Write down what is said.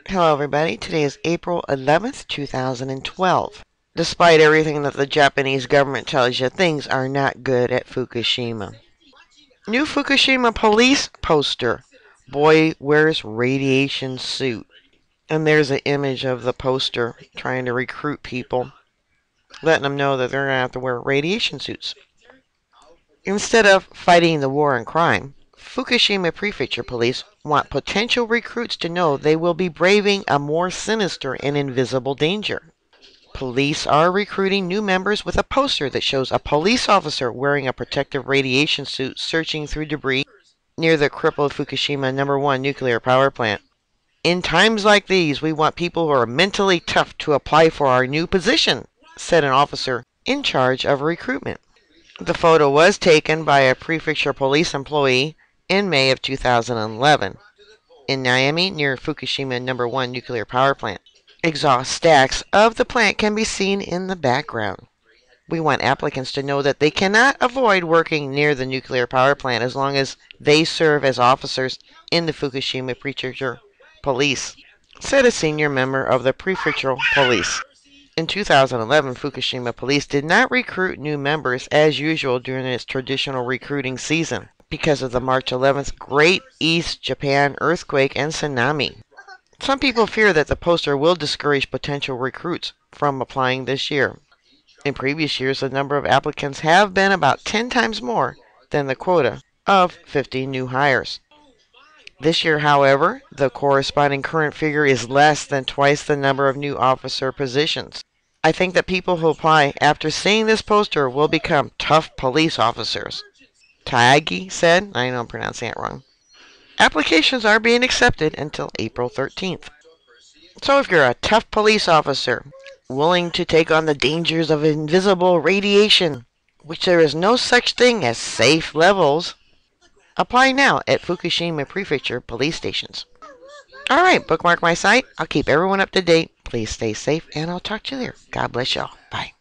Hello everybody, today is April 11th, 2012. Despite everything that the Japanese government tells you, things are not good at Fukushima. New Fukushima police poster. Boy wears radiation suit. And there's an image of the poster trying to recruit people, letting them know that they're going to have to wear radiation suits. Instead of fighting the war on crime, Fukushima Prefecture Police want potential recruits to know they will be braving a more sinister and invisible danger. Police are recruiting new members with a poster that shows a police officer wearing a protective radiation suit searching through debris near the crippled Fukushima No. 1 nuclear power plant. In times like these, we want people who are mentally tough to apply for our new position, said an officer in charge of recruitment. The photo was taken by a prefecture police employee in May of 2011 in Naomi near Fukushima No. 1 nuclear power plant. Exhaust stacks of the plant can be seen in the background. We want applicants to know that they cannot avoid working near the nuclear power plant as long as they serve as officers in the Fukushima Prefecture Police, said a senior member of the prefectural police. In 2011, Fukushima Police did not recruit new members as usual during its traditional recruiting season because of the March 11th Great East Japan earthquake and tsunami. Some people fear that the poster will discourage potential recruits from applying this year. In previous years, the number of applicants have been about 10 times more than the quota of 50 new hires. This year, however, the corresponding current figure is less than twice the number of new officer positions. I think that people who apply after seeing this poster will become tough police officers, Taagi said. I know I'm pronouncing it wrong. Applications are being accepted until April 13th. So if you're a tough police officer, willing to take on the dangers of invisible radiation, which there is no such thing as safe levels, apply now at Fukushima Prefecture police stations. Alright, bookmark my site. I'll keep everyone up to date. Please stay safe, and I'll talk to you there. God bless y'all. Bye.